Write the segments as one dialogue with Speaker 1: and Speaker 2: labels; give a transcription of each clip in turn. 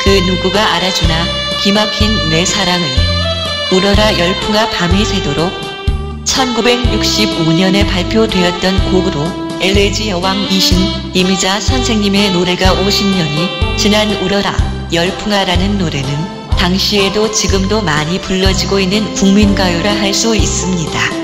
Speaker 1: 그 누구가 알아주나 기막힌 내 사랑을 울어라 열풍아 밤이 새도록 1965년에 발표되었던 곡으로 엘레지 여왕이신 이미자 선생님의 노래가 50년이 지난 울어라 열풍아라는 노래는 당시에도 지금도 많이 불러지고 있는 국민가요라 할 수 있습니다.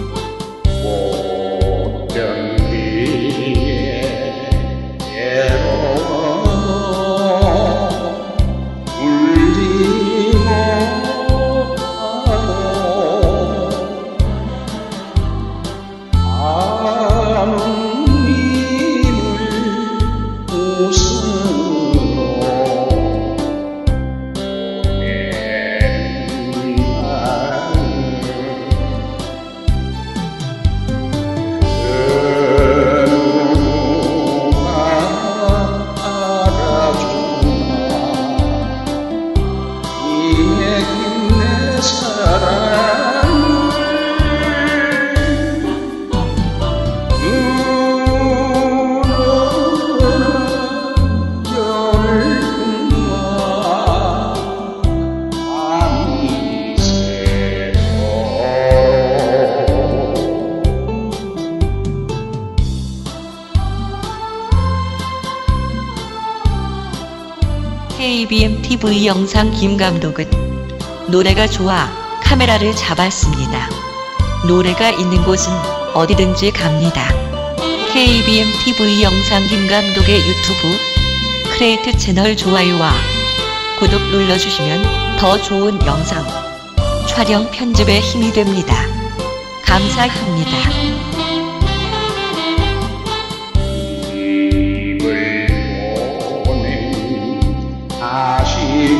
Speaker 1: KBM TV 영상 김감독은 노래가 좋아 카메라를 잡았습니다. 노래가 있는 곳은 어디든지 갑니다. KBM TV 영상 김감독의 유튜브 크레이트 채널 좋아요와 구독 눌러주시면 더 좋은 영상 촬영 편집에 힘이 됩니다. 감사합니다.
Speaker 2: 다시